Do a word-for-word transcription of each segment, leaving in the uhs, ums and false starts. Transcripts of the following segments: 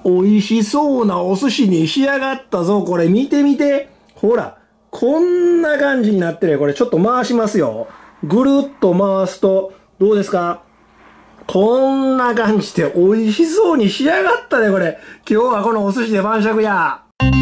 美味しそうなお寿司に仕上がったぞ。これ見てみて。ほら。こんな感じになってるよ。これちょっと回しますよ。ぐるっと回すと、どうですか？こんな感じで美味しそうに仕上がったね、これ。今日はこのお寿司で晩酌や。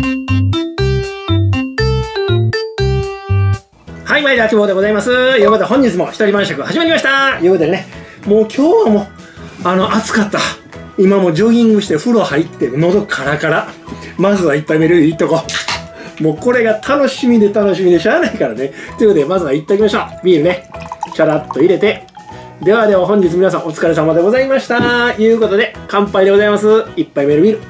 はい、毎度、秋坊でございます。ということで、本日も一人晩酌始まりました。ということでね、もう今日はもう、あの、暑かった。今もジョギングして風呂入って、喉カラカラ。まずは一杯目ルーいっとこう。もうこれが楽しみで楽しみでしゃあないからね。ということで、まずは行っておきましょう。ビールね、チャラッと入れて。ではでは本日皆さんお疲れ様でございました。ということで、乾杯でございます。一杯目のビール。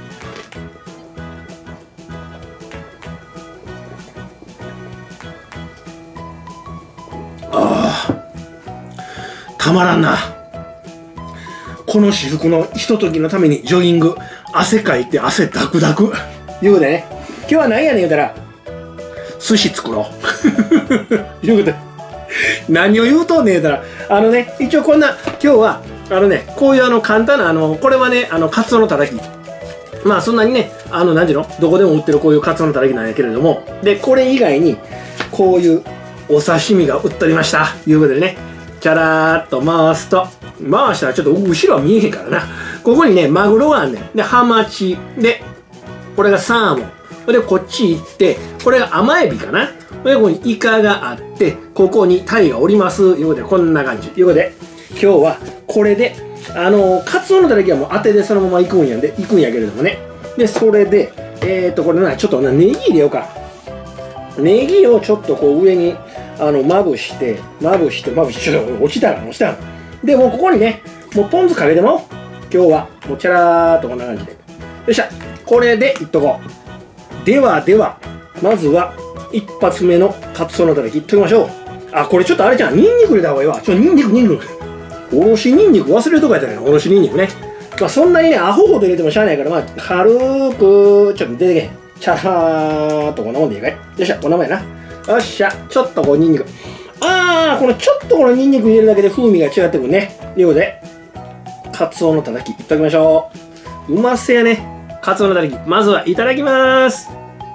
ああ、たまらんな。この至福のひとときのためにジョギング、汗かいて汗ダクダク。いうことでね、今日は何やねん言うたら、寿司作ろう。いうことで、何を言うとんねん言うたら、あのね、一応こんな、今日は、あのね、こういうあの簡単な、あの、これはね、あの、カツオのたたき。まあそんなにね、あの、なんていうのどこでも売ってるこういうカツオのたたきなんやけれども、で、これ以外に、こういうお刺身が売っておりました。いうことでね、チャラーっと回すと、回したらちょっと後ろは見えへんからな。ここにね、マグロがあんねん。で、ハマチ。で、これがサーモン。で、こっち行って、これが甘エビかな。で、ここにイカがあって、ここにタイがおります。いうことで、こんな感じ。いうことで、今日はこれで、あのー、カツオのたたきはもう当てでそのまま行くんやで、行くんやけれどもね。で、それで、えーと、これな、ちょっとな、ネギ入れようか。ネギをちょっとこう上に、あの、まぶして、まぶして、まぶして、ちょっと落ちたら、落ちたら。で、もうここにね、もうポン酢かけても、今日は、もうチャラーっとこんな感じで。よっしゃ。これでいっとこう。ではでは、まずは、一発目のカツオのたたきいっときましょう。あ、これちょっとあれじゃん。ニンニク入れた方がいいわ。ちょ、ニンニク、ニンニク。おろしニンニク忘れるとこやったね。おろしニンニクね。まあそんなにね、アホほど入れてもしゃあないから、まあ、軽く、ちょっと出てけへん。チャラーっとこんなもんでいいかい。よっしゃ、こんなもんやな。よっしゃ、ちょっとこうニンニク。あー、このちょっとこのニンニク入れるだけで風味が違ってくるね。ということで、カツオのたたきいっときましょう。うませやね。カツオのたたき。まずはいただきまーす。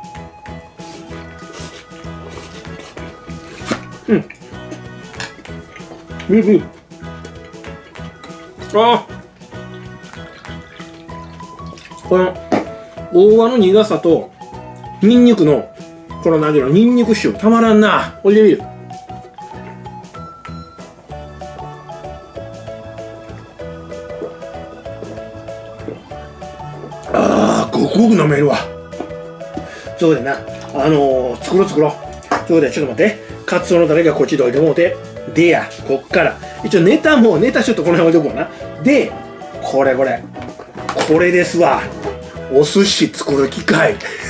うん。うんうん。ああ。この、大葉の苦さと、ニンニクの、この何ていうの、ニンニク塩たまらんな。おいでみる。ああ、ごくごく飲めるわ。そうだな。あのー、作ろう作ろう。そうだよ、ちょっと待って。カツオのタレがこっちで置いてもうて。でや、こっから。一応ネタも、ネタちょっとこの辺置いておこうな。で、これこれ。これですわ。お寿司作る機械。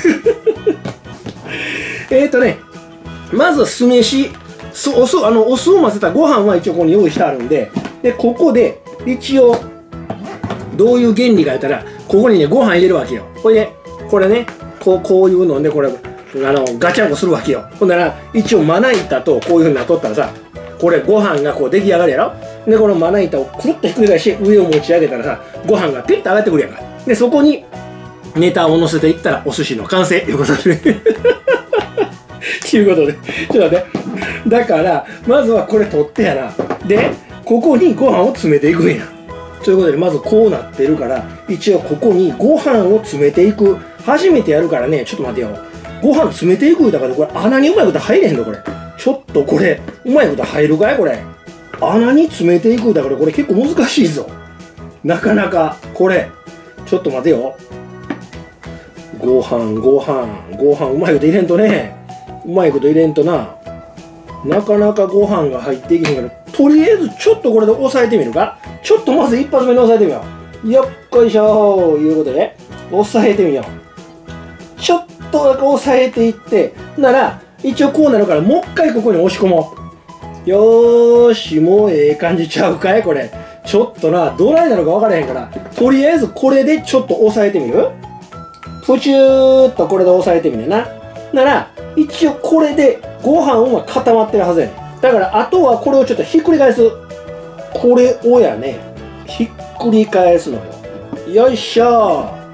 えっとね、まず酢飯。酢、お酢、あの、お酢を混ぜたご飯は一応ここに用意してあるんで、で、ここで、一応、どういう原理かやったら、ここにね、ご飯入れるわけよ。これで、これね、こう、こういうので、これ、あの、ガチャンコするわけよ。ほんなら、一応まな板とこういう風になっとったらさ、これご飯がこう出来上がるやろ。で、このまな板をくるっとひっくり返して上を持ち上げたらさ、ご飯がピッと上がってくるやんか。で、そこにネタを乗せていったらお寿司の完成ということでね。ということで、ちょっと待って。だから、まずはこれ取ってやな。で、ここにご飯を詰めていくんや。ということで、まずこうなってるから、一応ここにご飯を詰めていく。初めてやるからね、ちょっと待ってよ。ご飯詰めていくだから、これ穴にうまいこと入れへんのこれ。ちょっとこれ、うまいこと入るかいこれ。穴に詰めていくだから、これ結構難しいぞ。なかなか、これ。ちょっと待てよ。ご飯、ご飯、ご飯、うまいこと入れんとね。うまいこと入れんとな。なかなかご飯が入っていけへんから、とりあえずちょっとこれで押さえてみるか。ちょっとまず一発目に押さえてみよう。よっこいしょー。いうことで、押さえてみよう。ちょっとだけ押さえていって、なら、一応こうなるから、もう一回ここに押し込もう。よーし、もうええ感じちゃうかいこれ。ちょっとな、どないなのか分からへんから、とりあえずこれでちょっと押さえてみる？プチューっとこれで押さえてみるな。なら、一応これでご飯は固まってるはずやねん。だから、あとはこれをちょっとひっくり返す。これをやね、ひっくり返すのよ。よいしょー。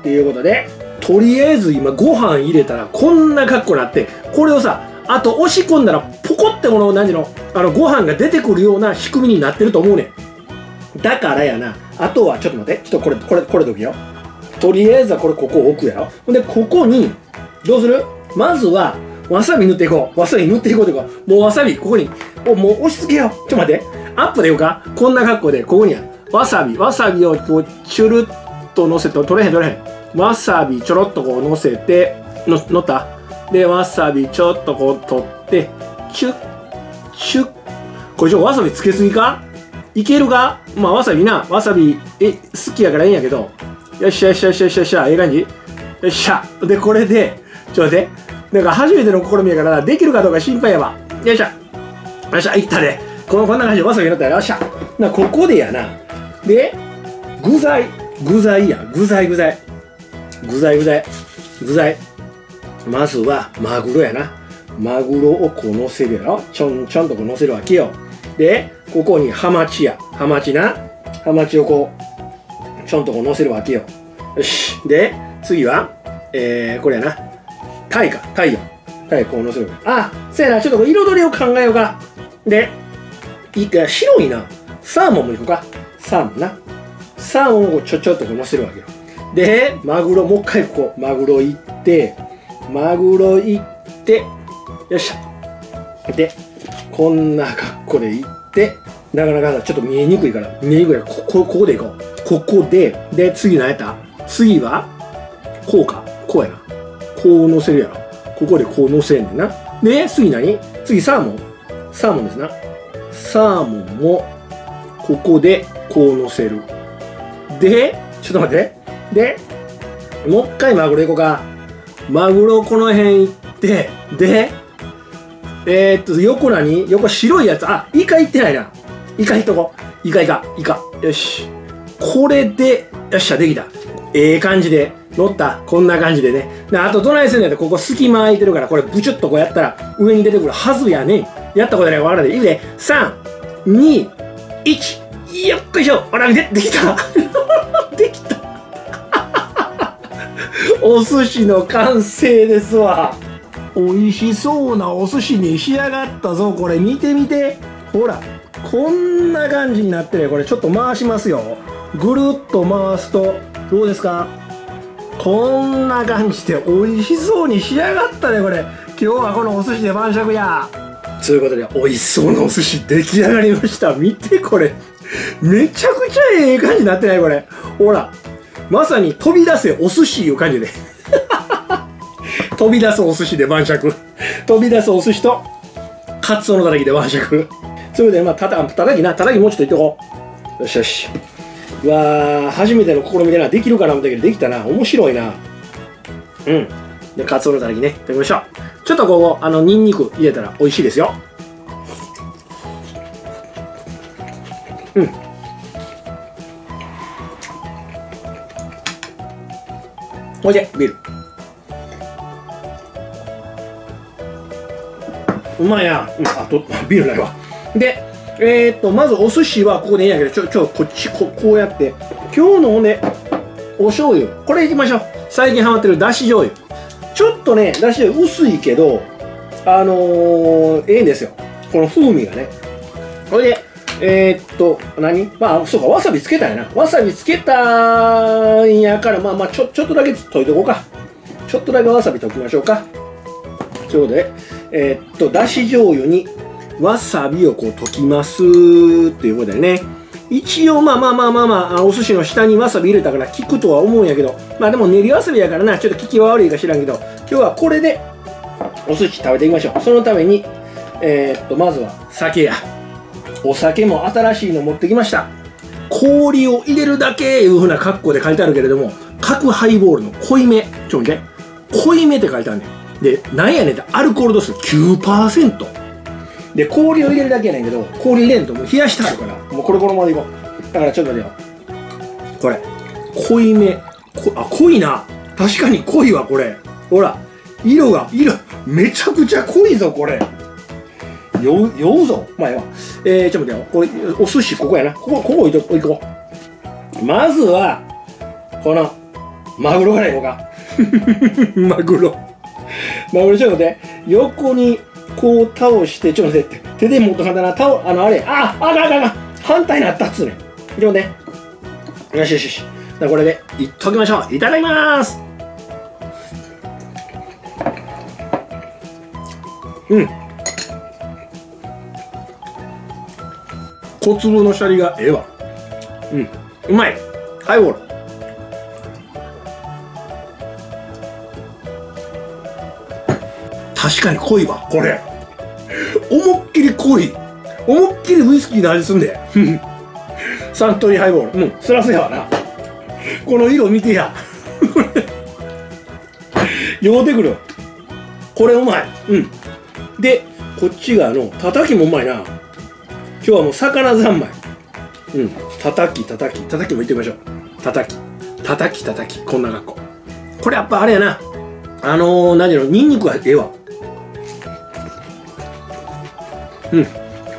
っていうことで、とりあえず今ご飯入れたらこんな格好になって、これをさ、あと押し込んだらポコってこの何ていうの、あのご飯が出てくるような仕組みになってると思うねん。だからやな、あとはちょっと待って、ちょっとこれこれこれどきよ。とりあえずはこれここ置くやろ。ほんでここにどうする？まずはわさび塗っていこう。わさび塗っていこうというか、もうわさびここにおもう押し付けよう。ちょっと待って、アップでようか。こんな格好でここにわさびわさびをこうチュルッと乗せて、取れへん取れへん。わさびちょろっとこう乗せての乗ったで、わさびちょっとこう取ってチュッチュッ。これちょわさびつけすぎか？いけるか？まあわさびな、わさびえ好きやからいいんやけど、よっしゃよっしゃよっしゃよっしゃよっしゃ、ええ感じ？よっしゃ。でこれでちょっと待って、なんか初めての試みやからできるかどうか心配やわ。よっしゃよっしゃ、いったで。このこんな感じでわさびになったら、よっしゃ。なここでやな。で具材具材や具材具材具材具材具材まずはマグロやな。マグロをこう乗せるやろ。ちょんちょんとこう乗せるわけよ。でここにハマチやハマチな。ハマチをこうちょんとこう乗せるわけよ。よし。で次はえー、これやな、タイかタイよ。タイこう乗せる。あそうやな、ちょっとこう彩りを考えようか。でいいか、白いなサーモンもいこうか。サーモンな。サーモンをちょちょっとこう乗せるわけよ。でマグロもう一回ここマグロいってマグロいってよっしゃ。でこんな格好でいってなかなかちょっと見えにくいから見えにくいからここここでいこう。ここでで次何やった？次はこうかこうやな。こう乗せるやろ。ここでこう乗せんねんな。で次何？次サーモンサーモンですな。サーモンもここでこう乗せる。でちょっと待って。でもう一回マグロいこうか。マグロこの辺行ってでえー、っと横何？横白いやつ。あイカ行ってないな。イカ行っとこう。イカイカイカ。よし。これでよっしゃできた。ええ感じで乗った。こんな感じでね。であとどないするんやったらここ隙間空いてるからこれブチュッとこうやったら上に出てくるはずやねん。やったことないわからない。いいでさんにいちよっこいしょ。ほら見てできたできたお寿司の完成ですわ。美味しそうなお寿司に仕上がったぞ。これ見てみて。ほらこんな感じになってね。これちょっと回しますよ。ぐるっと回すとどうですか？こんな感じで美味しそうに仕上がったね。これ今日はこのお寿司で晩酌や。ということで美味しそうなお寿司出来上がりました。見てこれめちゃくちゃええ感じになってない？これほらまさに飛び出せお寿司いう感じで飛び出すお寿司で晩酌。飛び出すお寿司とカツオのたたきで晩酌。それでまあたたたたきなたたきもうちょっといっとこう。よしよし。うわー初めての試みでな。できるかな思ったけどできたな。面白いな。うんでカツオのたたきね食べましょう。ちょっとここあのニンニク入れたら美味しいですよ。うんおいでビールうまいな。うん、あとビールないわ。でえー、っとまずお寿司はここでいいんやけどちょちょこっち こ, こうやって今日のねお醤油これいきましょう。最近ハマってるだし醤油。ちょっとねだし醤油薄いけどあのー、ええんですよこの風味がね。これでえー、っと何まあそうかわさびつけたんやな。わさびつけたんやからまあまあちょちょっとだけ溶いておこうか。ちょっとだけわさび溶きましょうか。ということでえー、っとだし醤油にわさびをこう溶きますっていうことでね。一応まあまあまあまあまあお寿司の下にわさび入れたから効くとは思うんやけどまあでも練りわさびやからなちょっと効きは悪いか知らんけど今日はこれでお寿司食べていきましょう。そのためにえー、っとまずは酒やお酒も新しいの持ってきました。氷を入れるだけいうふうな格好で書いてあるけれども角ハイボールの濃いめちょ見て濃いめって書いてあるねん。でなんやねんってアルコール度数 きゅうパーセントで氷を入れるだけやねんけど氷入れんともう冷やしてあるからもうこれこのままでいこう。だからちょっと待てよこれ濃いめこあ濃いな。確かに濃いわこれ。ほら色が色めちゃくちゃ濃いぞこれ。酔う酔うぞ。まあええわ。えー、ちょっと待ってよこれお寿司ここやな。ここここ置いと置いとこう。まずはこのマグロからいこうか。マグロ。マグロちょっと待って。横にこう倒して、ちょっと待って。手で持っとかんだな。倒、あの、あれ。あ、あかんあかんあかん。反対になったっつうねん。ちょっと待って。よしよしよし。じゃあこれでいっときましょう。いただきまーす。うん。小粒のシャリがええわ。うん。うまい。ハイボール。確かに濃いわ、これ。思いっきり濃い。思いっきりウイスキーの味すんで。サントリーハイボール。うん、スラスやわな。この色見てや。ようてくる。これうまい。うん。で、こっち側のたたきもうまいな。今日はもう魚三昧。うん。たたき、たたき、たたきも言ってみましょう。たたき、たたき、たたき、こんな格好。これやっぱあれやな。あのー、何の、ニンニクはええわ。うん。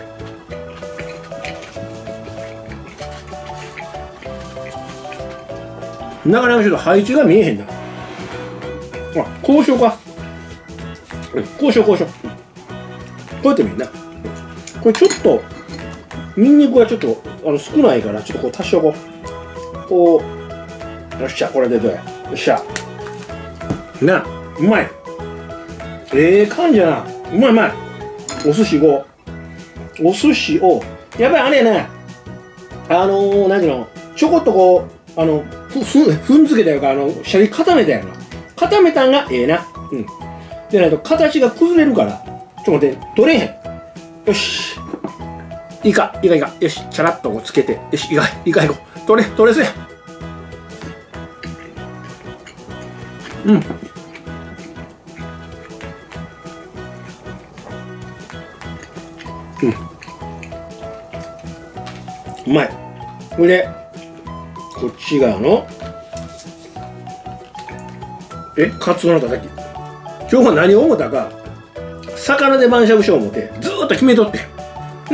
なかなかちょっと配置が見えへんな。あ、こうしようか。うん、こうしよう、こうしよう。うん、こうやってもいいな。これちょっと、ニンニクがちょっとあの少ないから、ちょっとこう足しておこう。こう、よっしゃ、これでどうや。よっしゃ。な、うまい。ええ感じやな。うまいうまい。お寿司ご。お寿司を、やっぱりあれやね、あのー、何ていうの、ちょこっとこう、あの、ふ、ふ、ふんづけたやか、あの、シャリ固めたやんか。固めたんがええな。うん。でないと形が崩れるから、ちょっと待って、取れへん。よし。いいか、いいかいいか。よし、チャラッとこうつけて。よし、いいか、いいかいこう。取れ、取れせや。うん。うん。うまい。これで、こっち側の、え、カツオのたたき。今日は何を思ったか、魚で晩酌しよう思って、ずーっと決めとって。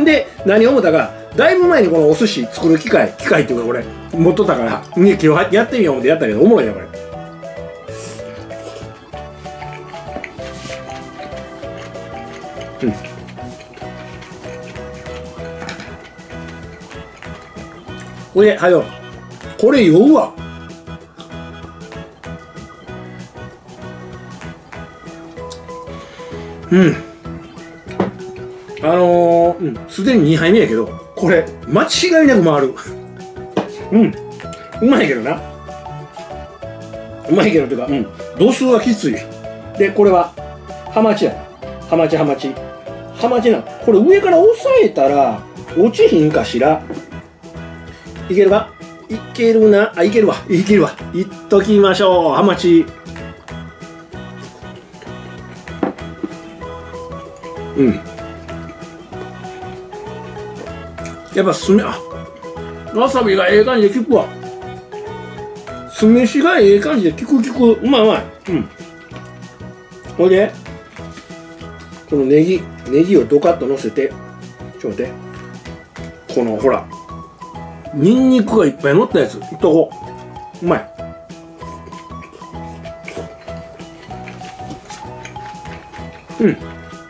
で、何を思ったか、だいぶ前にこのお寿司作る機械、機械っていうかこれ、持っとったから、ね、今日やってみよう思ってやったけど、おもろいな、これ。うん。これ、はよ。これ酔うわ。うん。あのー、うん、すでににはいめやけど、これ、間違いなく回る。うん。うまいけどな。うまいけどというか、うん。度数はきつい。で、これは、ハマチや。ハマチハマチ。ハマチな。これ上から押さえたら、落ちひんかしら。いけるか？いけるな。あ、いけるわ。いけるわ。いっときましょう。ハマチ。うん。やっぱ酢飯、あ、わさびがええ感じで効くわ。酢飯がええ感じで効く効く。うまいうまい。うん。ほいで、このネギ、ネギをドカッと乗せて、ちょっと待って。この、ほら、ニンニクがいっぱい乗ったやつ、いっとこう。うまい。うん。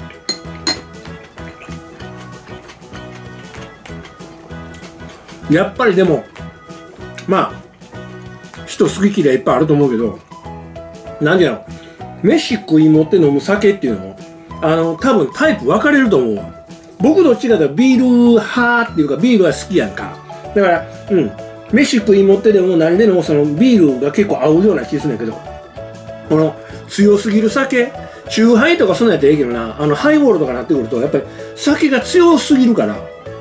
やっぱりでも、まあ、人好き嫌いいっぱいあると思うけど、なんでやろ、飯食い持って飲む酒っていうのも、あの、多分タイプ分かれると思うわ。僕どっちかというとビール派っていうか、ビールは好きやんか。だから、うん、飯食い持ってでも何でもそのビールが結構合うような気するんだけど、この強すぎる酒、チューハイとかそんなんやったらええけどな、あの、ハイボールとかなってくると、やっぱり酒が強すぎるから、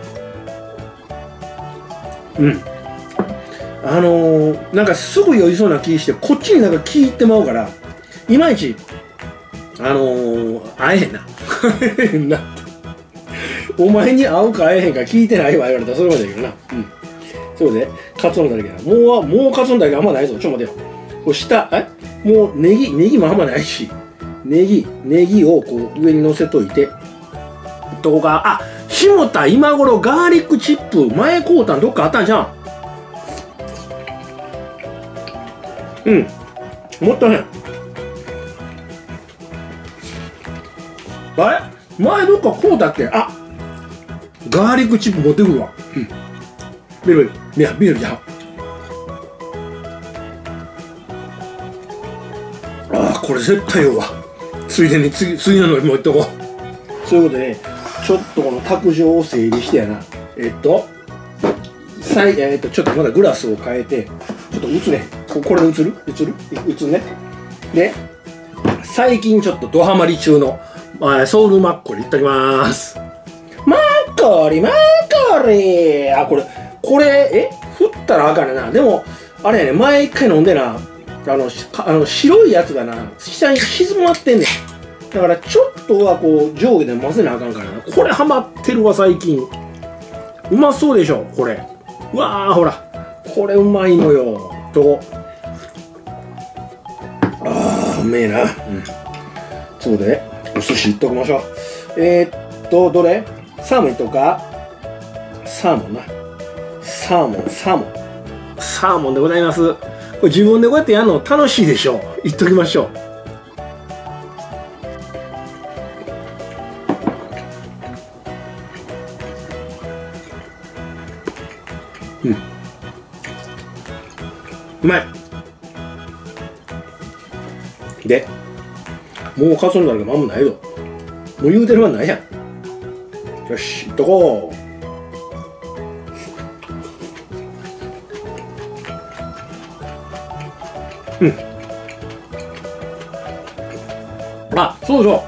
うん。あのー、なんかすぐ酔いそうな気して、こっちになんか気いってまうから、いまいち、あのー、会えへんな。会えへんな。お前に会うか会えへんか聞いてないわ言われたらそれまでだけどな。うん。そうで、カツオのだれけな。もう、もうカツオのだれがあんまないぞ。ちょっと待てよ。こう下、えもうネギ、ネギもあんまないし、ネギ、ネギをこう上に乗せといて、どこか、あ、下田今頃ガーリックチップ、前買うたんどっかあったんじゃん。うん。 もったいない。あれ前どっかこうだっけ。あ、ガーリックチップ持ってくるわ。うん。ビール、いや、ビールじゃん。ああ、これ絶対よわ。ついでに次、次ののもういっとこう。そういうことで、ね、ちょっとこの卓上を整理してやな。えっと、さい、えっと、ちょっとまだグラスを変えて、ちょっと映ね。ここれ映る映る映るね。で、最近ちょっとドハマり中の、まあ、ソウルマッコリいっときまーす。マッコリマッコリあ、これ、これ、え振ったらあかんねんな。でも、あれやね、前一回飲んでな、あの、あの白いやつがな、下に静まってんねん。だから、ちょっとはこう、上下で混ぜなあかんからな。これハマってるわ、最近。うまそうでしょ、これ。うわー、ほら。これうまいのよ。と。あー、うめえな。うん。そうで、お寿司いっときましょう。えー、っと、どれサーモンいっとくか。サーモンな。サーモン、サーモン。サーモンでございます。これ自分でこうやってやるの楽しいでしょ。言っときましょう。うん。うまい。で、もうカツオになるけどなんもないぞ。もう言うてるわないやん。よし、いっとこう。うん。あ、そうそう。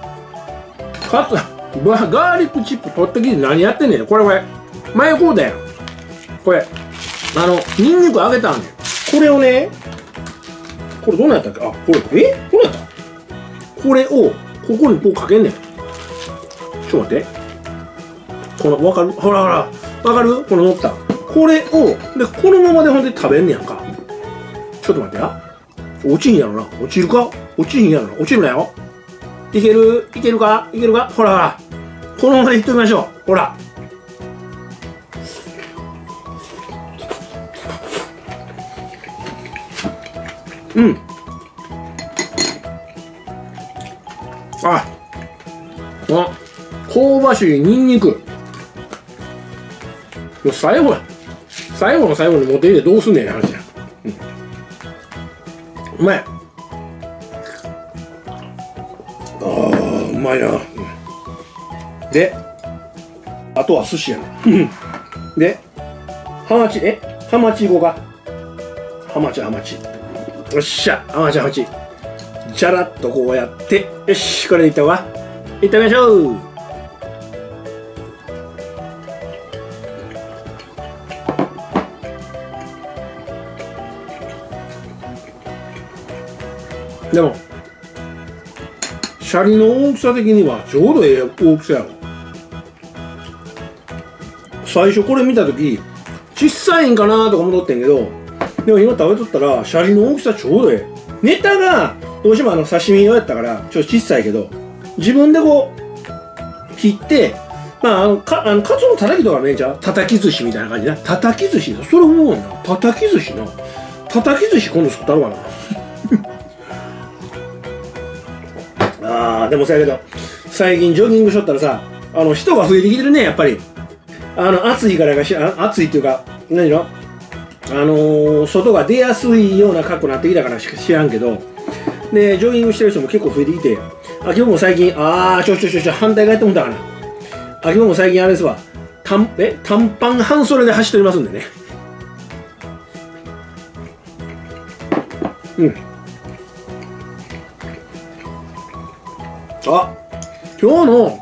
カツ、ガーリックチップ取ってきて何やってんねん。これこれ。前こうだよ。これ。あの、ニンニク揚げたんねん。これをね、これどうなんやったっけ。あ、これ、えこれやったこれを、ここにこうかけんねん。ちょっと待って。この、わかるほらほら。わかるこの乗った。これを、で、このままでほんで食べんねやんか。ちょっと待ってや。落ちんやろな。落ちるか落ちんやろな。落ちるなよ。いけるいけるかいけるかほらほら。このままでいっときましょう。ほら。うん。あ。あ。香ばしいニンニク。最後や。最後の最後に持ってきてどうすんねんや話や。うまい。あー、うまいな。で、あとは寿司やな。で、ハマチ、えハマチ語が。ハマチ、ハマチ。よっしゃ、ハマチ、ハマチ。じゃらっとこうやって、よし、これでいったわ。いってみましょう。でも、シャリの大きさ的にはちょうどええ大きさやろ。最初これ見たとき、小さいんかなとか思っとってんけど、でも今食べとったら、シャリの大きさちょうどええ。ネタが、どうしてもあの刺身用やったから、ちょっと小さいけど、自分でこう、切って、まあ、あの、か、あの、カツのたたきとかねえじゃん。たたき寿司みたいな感じな。たたき寿司それ思うな。たたき寿司な。たたき寿司今度作ったろかな。あー、でもさやけど、最近ジョギングしとったらさ、あの、人が増えてきてるね、やっぱり。あの、暑いからかしら、暑いっていうか、何のあのー、外が出やすいような格好になってきたからしか知らんけど、で、ジョギングしてる人も結構増えてきて、あきぼも最近、あー、ちょちょちょちょ、反対側やってもったかな。あきぼも最近あれですわ、短、え、短パン半袖で走っておりますんでね。うん。あ、今日の、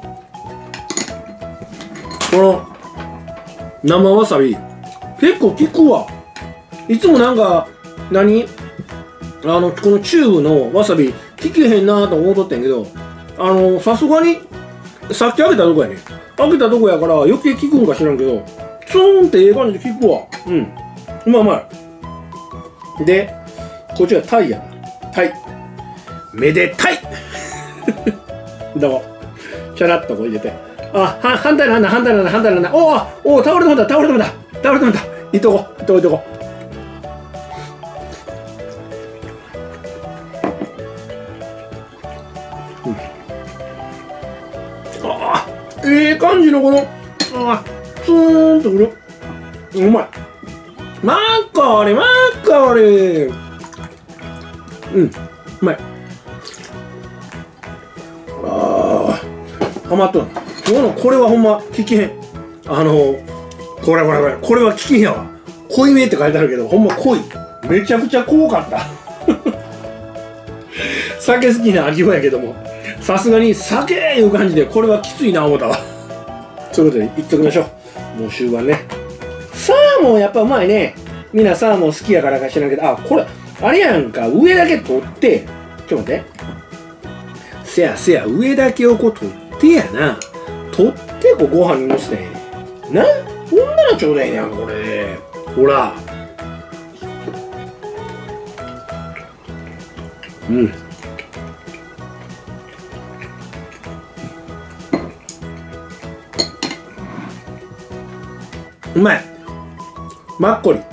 この、生わさび、結構効くわ。いつもなんか、何あの、このチューブのわさび、効けへんなと思うとってんけど、あの、さすがに、さっき開けたとこやね。開けたとこやから余計効くんか知らんけど、ツーンってええ感じで効くわ。うん。うまいうまい。で、こっちはタイやな。タイ。めでたいどうチャラッとこう入れて。あ、は、反対なんだ、反対なんだ、反対なんだ。おおおお、倒れてもんだ、倒れてもんだ。倒れてもんだ。いっとこ、いっとこ、いっとこ。 うん、ああええ感じのこのあツーンとくる。うまい。マッコリマッコリ。うんうまい。ああハマっとん。今日のこれはほんま聞けへん。あのこれこれこれこれは聞けへんやわ。濃いめって書いてあるけどほんま濃い。めちゃくちゃ濃かった酒好きな秋葉やけどもさすがに酒いう感じでこれはきついな思ったわ。そういうことで言っときましょう。もう終盤ね。サーモンやっぱうまいね。みんなサーモン好きやからか知らんけど、あこれあれやんか、上だけ取ってちょっと待って、せやせや上だけをこう取ってやな、取ってこうご飯にのせてな、こんなのちょうだいねんこれ。ほらうんうまい。マッコリ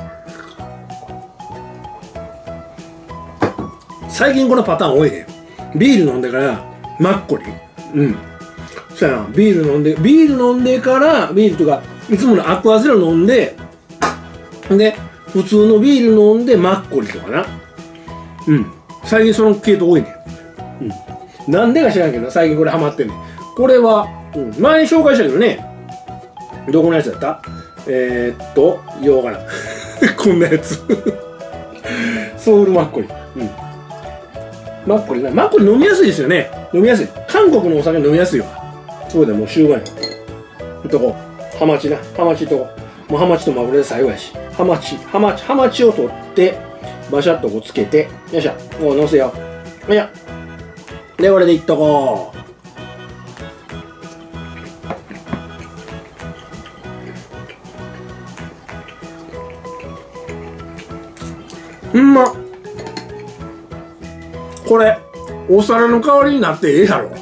最近このパターン多いね。ビール飲んでからマッコリ。うんそうやな、ビール飲んでビール飲んでからビールとかいつものアクアゼロ飲んでで普通のビール飲んでマッコリとかな。うん最近その系統多いね。うんなんでか知らんけど最近これハマってんねん。これは、うん、前に紹介したけどね。どこのやつだった？えー、っとようわからんこんなやつソウルマッコリ。うんマッコリな、マッコリ飲みやすいですよね。飲みやすい。韓国のお酒飲みやすいわ。そうだもう終盤や。とこハマチな、ハマチともうハマチとマグロで最後やし、ハマチハマチハマチを取ってバシャッとこうつけて、よいしょもうのせよう。よいしょでこれでいっとこう。うんまこれお皿の代わりになってええやろ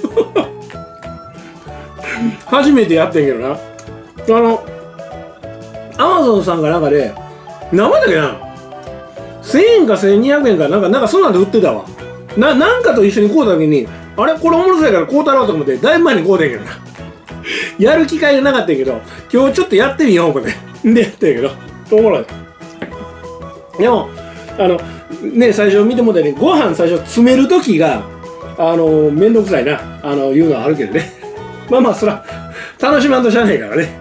初めてやってんけどな。あのアマゾンさんかなんかで何だっけな、せんえんかせんにひゃくえんかなんかなんかそんなんで売ってたわ。ななんかと一緒に買うた時にあれこれおもろそうやから買うたろうと思ってだいぶ前に買うてんけどなやる機会がなかったんやけど今日ちょっとやってみよう思ってでやってんやけどおもろい。でもあのね最初見てもらったようにご飯最初詰める時があのめんどくさいなあのいうのはあるけどねまあまあそら楽しまんとしゃあねえからね。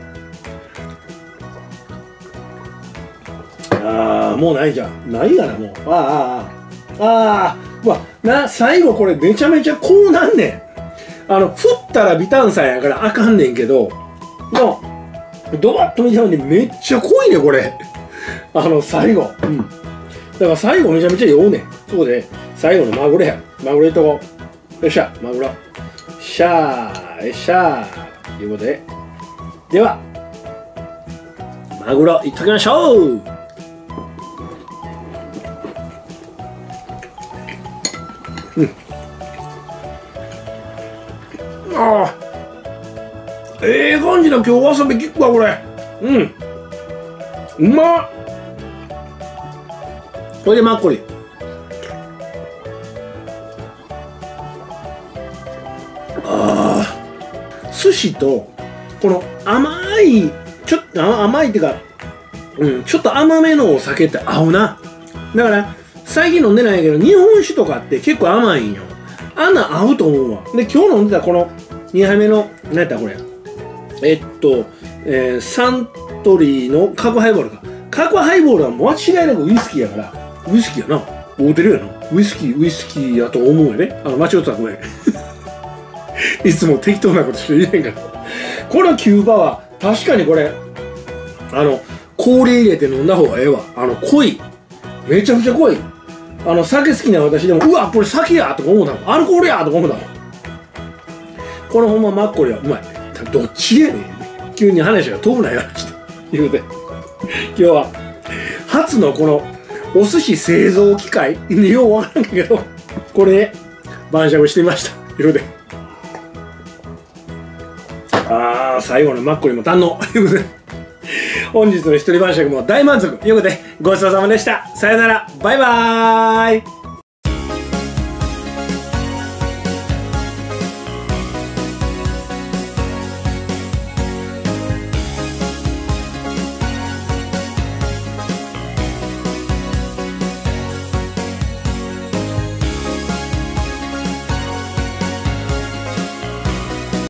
ああもうないじゃん、ないがなもう。ああああああうわな最後これめちゃめちゃこうなんねん。あの振ったら微炭酸やからあかんねんけどのドバッと見たのにめっちゃ濃いねこれあの最後うんだから最後めちゃめちゃ酔うねん。そうで最後のマグロや、マグロいっとこう。よっしゃマグロしゃーよっしゃーということでではマグロいっときましょう。うんああええ感じだ今日わさび効くわこれ。うんうまっ。これでマッコリああ寿司とこの甘いちょっと甘いっていうか、うん、ちょっと甘めのお酒って合うな。だから最近飲んでないけど日本酒とかって結構甘いんよ。あんなん合うと思うわ。で今日飲んでたこのにはいめの何やったこれえっと、えー、サントリーの角ハイボールか。角ハイボールは間違いなくウイスキーやからウイスキーやな合うてるやな。ウイスキーウイスキーやと思うよね。あの間違ってたらごめんいつも適当なことしか言えへんからこのキューバは確かにこれあの氷入れて飲んだ方がええわ。あの濃いめちゃくちゃ濃い。あの酒好きな私でもうわこれ酒やとか思うたもん。アルコールやとか思うたもん。このほんまマッコリはうまい。どっちやねん急に話が飛ぶなよっていうて今日は初のこのお寿司製造機械ようわからんけどこれで晩酌してみましたということであー最後のマッコリも堪能ということで本日の一人晩酌も大満足ということでごちそうさまでした。さよならバイバーイ。